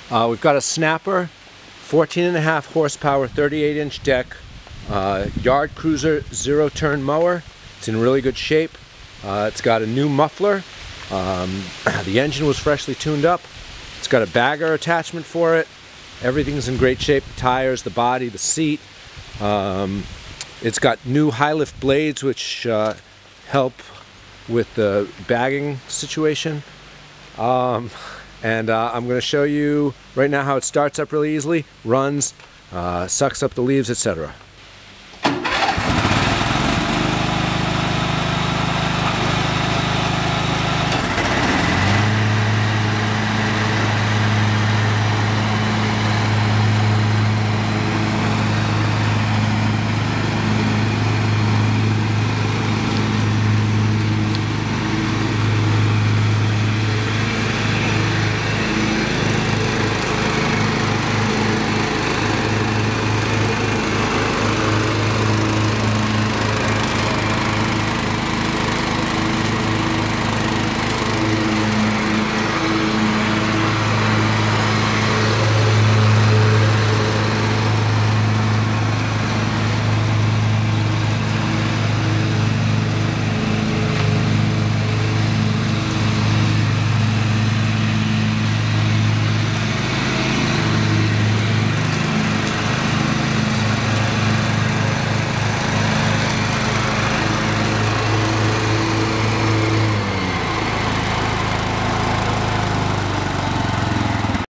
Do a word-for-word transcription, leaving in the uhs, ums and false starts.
Uh, we've got a Snapper, fourteen and a half horsepower, thirty-eight inch deck, uh, Yard Cruiser zero turn mower. It's in really good shape. Uh, it's got a new muffler. Um, the engine was freshly tuned up. It's got a bagger attachment for it. Everything's in great shape. The tires, the body, the seat. Um, it's got new high lift blades which uh, help with the bagging situation. Um, and uh, I'm going to show you right now how it starts up really easily, runs, uh, sucks up the leaves, et cetera.